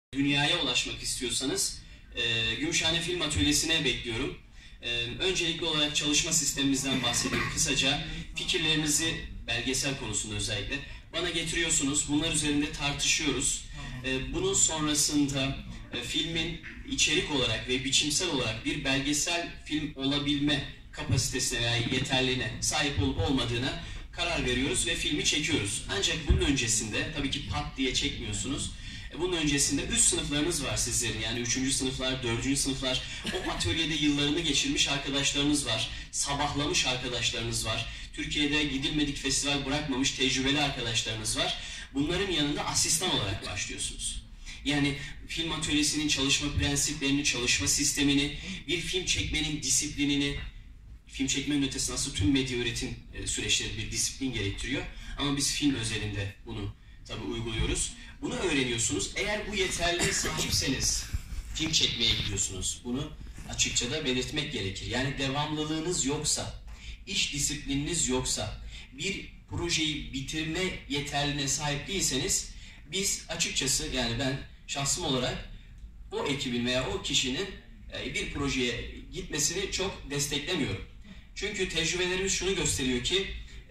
Dünyaya ulaşmak istiyorsanız Gümüşhane Film Atölyesi'ne bekliyorum. Öncelikli olarak çalışma sistemimizden bahsedeyim kısaca. Fikirlerinizi belgesel konusunda özellikle bana getiriyorsunuz. Bunlar üzerinde tartışıyoruz. Bunun sonrasında filmin içerik olarak ve biçimsel olarak bir belgesel film olabilme kapasitesine veya yeterliğine sahip olup olmadığına karar veriyoruz ve filmi çekiyoruz. Ancak bunun öncesinde tabii ki pat diye çekmiyorsunuz. Bunun öncesinde üst sınıflarınız var sizlerin, yani 3. sınıflar, 4. sınıflar, o atölyede yıllarını geçirmiş arkadaşlarınız var, sabahlamış arkadaşlarınız var, Türkiye'de gidilmedik festival bırakmamış tecrübeli arkadaşlarınız var. Bunların yanında asistan olarak başlıyorsunuz. Yani film atölyesinin çalışma prensiplerini, çalışma sistemini, bir film çekmenin disiplinini, film çekmenin ötesinde aslında tüm medya üretim süreçleri bir disiplin gerektiriyor. Ama biz film özelinde bunu tabii uyguluyoruz. Bunu öğreniyorsunuz. Eğer bu yeterliğe sahipseniz film çekmeye gidiyorsunuz. Bunu açıkça da belirtmek gerekir. Yani devamlılığınız yoksa, iş disiplininiz yoksa, bir projeyi bitirme yeterliliğine sahip değilseniz biz açıkçası, yani ben şahsım olarak o ekibin veya o kişinin bir projeye gitmesini çok desteklemiyorum. Çünkü tecrübelerimiz şunu gösteriyor ki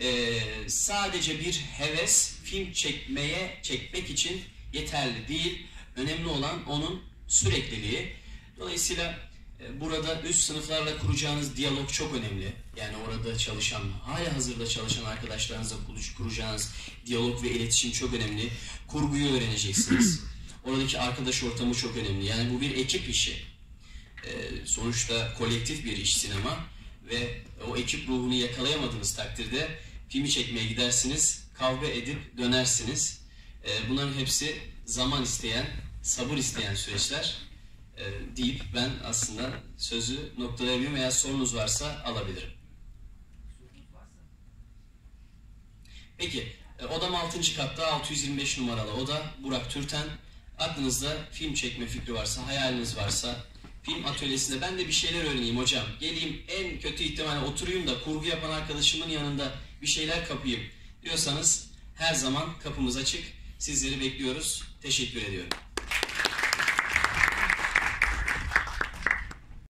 sadece bir heves film çekmek için yeterli değil. Önemli olan onun sürekliliği. Dolayısıyla burada üst sınıflarla kuracağınız diyalog çok önemli. Yani orada çalışan, halihazırda çalışan arkadaşlarınızla kuracağınız diyalog ve iletişim çok önemli. Kurguyu öğreneceksiniz. Oradaki arkadaş ortamı çok önemli. Yani bu bir ekip işi. Sonuçta kolektif bir iş sinema ve o ekip ruhunu yakalayamadığınız takdirde filmi çekmeye gidersiniz, kavga edip dönersiniz. Bunların hepsi zaman isteyen, sabır isteyen süreçler deyip ben aslında sözü noktalayabilirim veya sorunuz varsa alabilirim. Peki, odam 6. katta 625 numaralı oda. Burak Türten. Aklınızda film çekme fikri varsa, hayaliniz varsa, film atölyesinde ben de bir şeyler öğreneyim hocam, geleyim en kötü ihtimalle oturayım da kurgu yapan arkadaşımın yanında bir şeyler kapayım diyorsanız her zaman kapımız açık. Sizleri bekliyoruz. Teşekkür ediyorum.